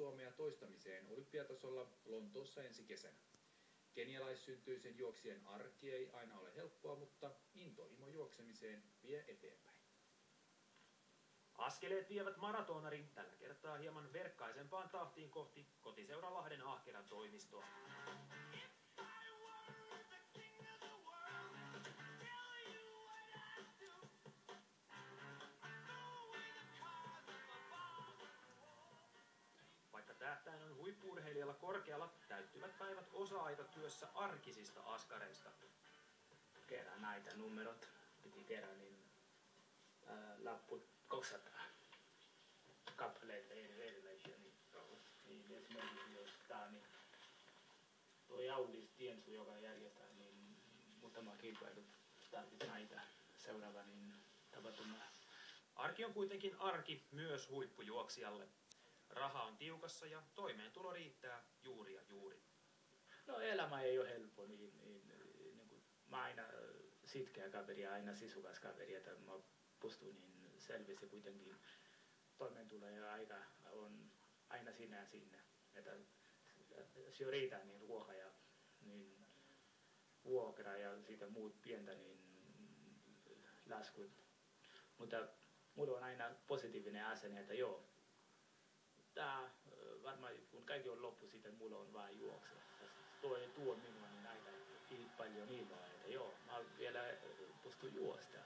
Suomea toistamiseen olympiatasolla Lontoossa ensi kesänä. Kenialaissyntyisen juoksijan arki ei aina ole helppoa, mutta intohimo juoksemiseen vie eteenpäin. Askeleet vievät maratonarin tällä kertaa hieman verkkaisempaan tahtiin kohti kotiseura Lahden ahkeran toimistoa. Vaikka tähtäin on huippu-urheilijalla korkealla, täyttyvät päivät osa-aikatyössä arkisista askareista. Kerran näitä numerot piti kerran niin lapput 200 kappaleita erilaisia. Niin esimerkiksi jos tää niin tuo Jaulis Tiensu, joka järjestää niin muutama kilpailu tarvitsee näitä seuraava niin tapahtumaa. Arki on kuitenkin arki myös huippujuoksijalle. Raha on tiukassa ja toimeentulo riittää juuri ja juuri. No elämä ei ole helppo, niin kuin mä aina sitkeä kaveri ja aina sisukas kaveri, että mä pystyn niin selviästi kuitenkin toimeentulo ja aika on aina sinne ja sinne. Että se riittää niin ruoka ja niin vuokra ja siitä muut pientä niin laskut. Mutta mulla on aina positiivinen asenne, että joo. Tää varmaan kun kaikki on loppu siitä, mulla on vaan juokse. Tuo minua niin aina paljon iloa, että joo, mä vielä pystyn juostamaan.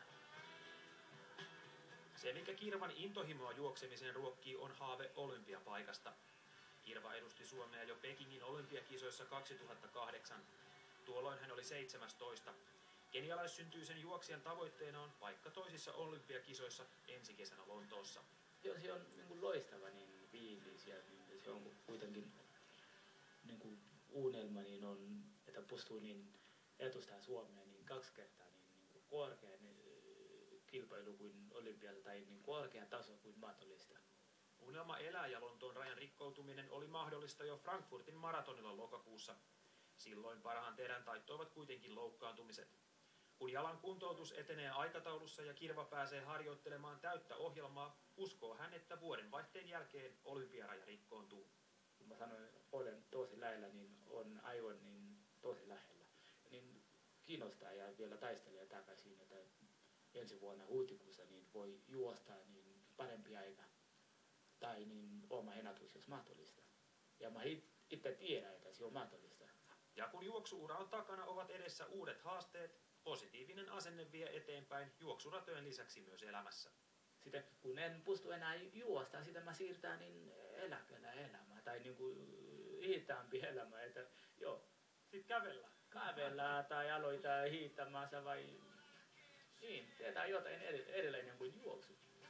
Se, mikä Kirvan intohimoa juoksemiseen ruokkii, on haave olympiapaikasta. Kirva edusti Suomea jo Pekingin olympiakisoissa 2008. Tuolloin hän oli 17. Kenialaissyntyisen juoksijan tavoitteena on paikka toisissa olympiakisoissa ensi kesänä Lontoossa. Jos se on niin kuin loistava niin fiilis ja niin se on kuitenkin niin kuin unelma, niin on, että pystyy niin edustaa Suomea niin 2 kertaa niin korkea kilpailu kuin olympialta tai niin korkea taso kuin mahdollista. Unelma elää ja Lontoon rajan rikkoutuminen oli mahdollista jo Frankfurtin maratonilla lokakuussa. Silloin parhaan terän taittoivat kuitenkin loukkaantumiset. Kun jalan kuntoutus etenee aikataulussa ja Kirva pääsee harjoittelemaan täyttä ohjelmaa, uskoo hän, että vuodenvaihteen jälkeen olympiaraja rikkoontuu. Kun mä sanoin, olen tosi lähellä, niin on aivan niin tosi lähellä. Niin kiinnostaa ja vielä taistelee takaisin, että ensi vuonna huhtikuussa niin voi juosta niin parempi aika. Tai niin oma ennätys, jos mahdollista. Ja mä itse tiedän, että se on mahdollista. Ja kun juoksuura on takana, ovat edessä uudet haasteet. Positiivinen asenne vie eteenpäin juoksuratojen lisäksi myös elämässä. Sitten kun en pysty enää juosta, sitä mä siirtän niin eläkkeellä elämää tai niin kuin hitaampi elämä, että joo. Sitten kävellään. Kävellään tai aloitetaan hiihtämässä vai niin, tehdään jotain erilainen kuin juoksu.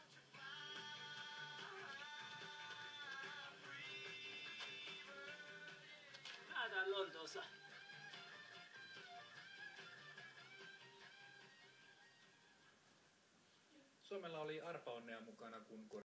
Nähdään Lontoossa. Suomella oli arpaonnea mukana, kun